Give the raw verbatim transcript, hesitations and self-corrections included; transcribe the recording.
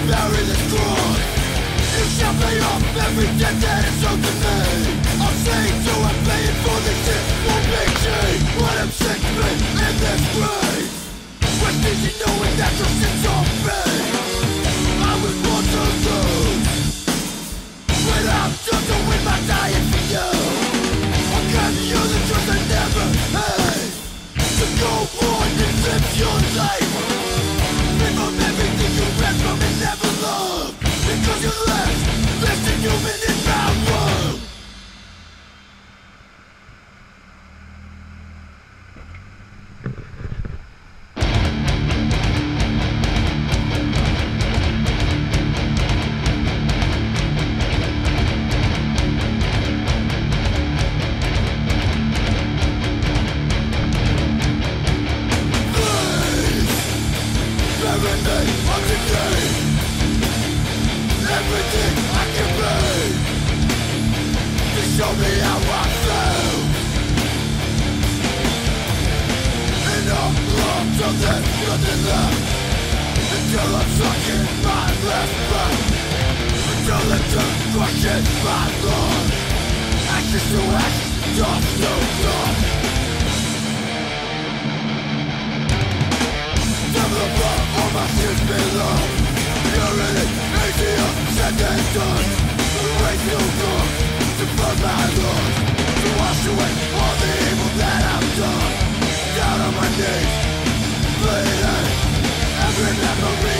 Bury this cross. You shall pay off every debt that is owed to me. I'm saying to and paying for this shit won't make change. When I'm sick of it in this grave, what's easy knowing that your sins on me. I was born to lose. When I'm done to win my dying for you, I'll give you the truth I never had. To go on and live your life free from everything you ran from and never loved. Because you left, left a human in my world. Everything I can be to show me how I feel. And I'm lost till there's nothing left, until I'm stuck in my last breath, until it's a question my love. Ashes to ashes, dust to dust. Never the blood, all my sins below. You're in it, easier said than done. Way too long to burn my lungs, to wash away all the evil that I've done. Down on my knees, bleeding, every memory